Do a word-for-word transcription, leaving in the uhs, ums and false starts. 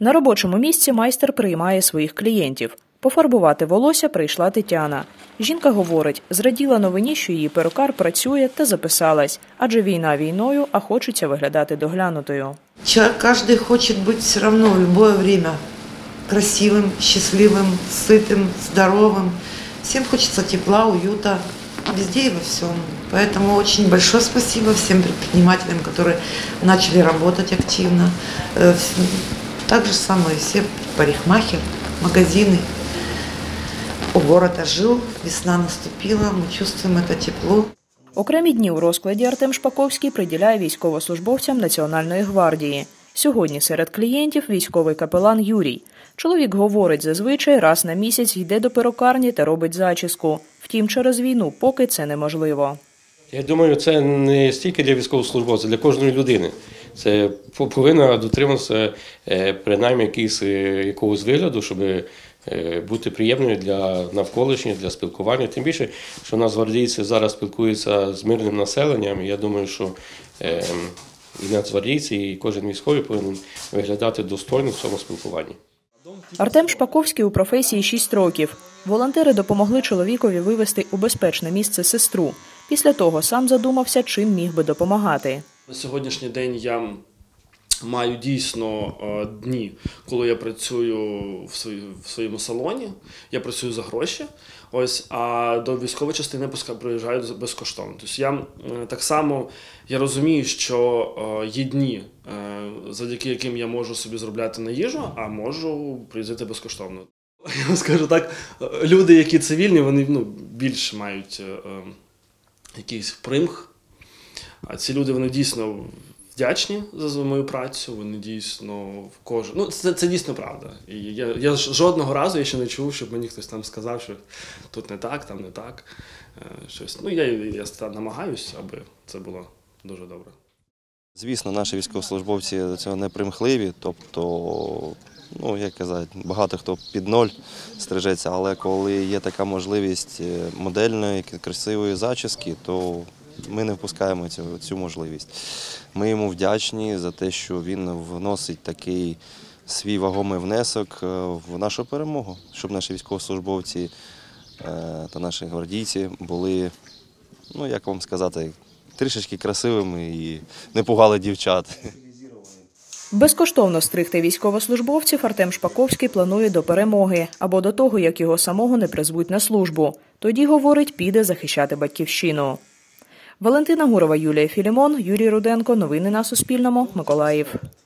На робочому місці майстер приймає своїх клієнтів. Пофарбувати волосся прийшла Тетяна. Жінка говорить, зраділа новині, що її перукар працює та записалась, адже війна війною, а хочеться виглядати доглянутою. Кожен хоче бути все одно в будь-яке час красивим, щасливим, ситим, здоровим. Всім хочеться тепла, уюта, везде и во всем. Поэтому очень большое спасибо всем предпринимателям, которые начали работать активно. Так же самое все парикмахеры, магазины. Город ожил, весна наступила, ми чувствуємо це тепло. Окремі дні у розкладі Артем Шпаковський приділяє військовослужбовцям Національної гвардії. Сьогодні серед клієнтів військовий капелан Юрій. Чоловік говорить, зазвичай раз на місяць йде до перукарні та робить зачіску. Втім, через війну поки це неможливо. Я думаю, це не стільки для військовослужбовця, для кожної людини. Це повинна дотримуватися принаймні якийсь, якогось вигляду, щоб бути приємною для навколишніх, для спілкування. Тим більше, що нацгвардійці зараз спілкуються з мирним населенням. І я думаю, що і нацгвардійці, і кожен військовий повинен виглядати достойно в цьому спілкуванні. Артем Шпаковський у професії шість років. Волонтери допомогли чоловікові вивезти у безпечне місце сестру. Після того сам задумався, чим міг би допомагати. На сьогоднішній день я маю дійсно дні, коли я працюю в своєму салоні, я працюю за гроші, ось, а до військової частини приїжджаю безкоштовно. Тобто я так само я розумію, що є дні, завдяки яким я можу собі заробляти на їжу, а можу приїздити безкоштовно. Я вам скажу так, люди, які цивільні, вони ну, більш мають е, якийсь примх, а ці люди, вони дійсно вдячні за мою працю, вони дійсно в кожен... Ну, це, це дійсно правда. І я, я жодного разу я ще не чув, щоб мені хтось там сказав, що тут не так, там не так. Щось. Ну, я, я намагаюся, аби це було дуже добре. Звісно, наші військовослужбовці до цього не примхливі, тобто, ну, як казати, багато хто під ноль стрижеться, але коли є така можливість модельної, красивої зачіски, то ми не впускаємо цю, цю можливість. Ми йому вдячні за те, що він вносить такий свій вагомий внесок в нашу перемогу, щоб наші військовослужбовці та наші гвардійці були, ну, як вам сказати, трішечки красивими і не пугали дівчат. Безкоштовно стригти військовослужбовців Артем Шпаковський планує до перемоги або до того, як його самого не призвуть на службу. Тоді, говорить, піде захищати батьківщину. Валентина Гурова, Юлія Філімон, Юрій Руденко. Новини на Суспільному. Миколаїв.